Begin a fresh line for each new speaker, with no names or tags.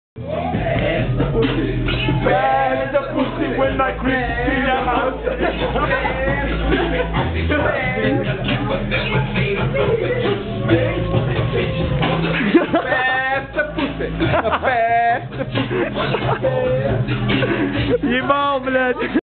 Bad the pussy when I creep in your house. Bad the pussy. Bad the pussy.
Ебал, блядь.